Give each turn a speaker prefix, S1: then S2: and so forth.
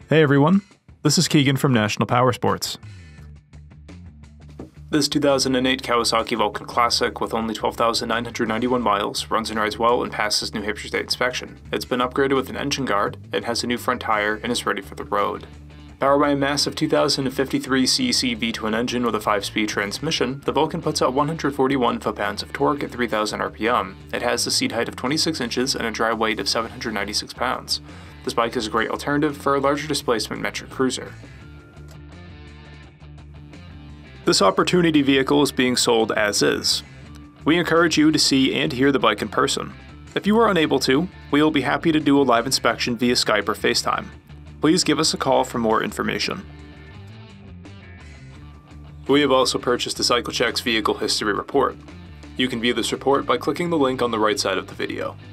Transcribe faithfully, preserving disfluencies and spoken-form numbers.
S1: Hey everyone, this is Keegan from National Power Sports.
S2: This two thousand eight Kawasaki Vulcan Classic with only twelve thousand nine hundred ninety-one miles runs and rides well and passes New Hampshire State inspection. It's been upgraded with an engine guard, it has a new front tire, and is ready for the road. Powered by a massive two thousand fifty-three c c V twin engine with a five-speed transmission, the Vulcan puts out one hundred forty-one foot-pounds of torque at three thousand R P M. It has a seat height of twenty-six inches and a dry weight of seven hundred ninety-six pounds. This bike is a great alternative for a larger displacement metric cruiser. This opportunity vehicle is being sold as is. We encourage you to see and hear the bike in person. If you are unable to, we will be happy to do a live inspection via Skype or FaceTime. Please give us a call for more information. We have also purchased the CycleCheck's Vehicle History Report. You can view this report by clicking the link on the right side of the video.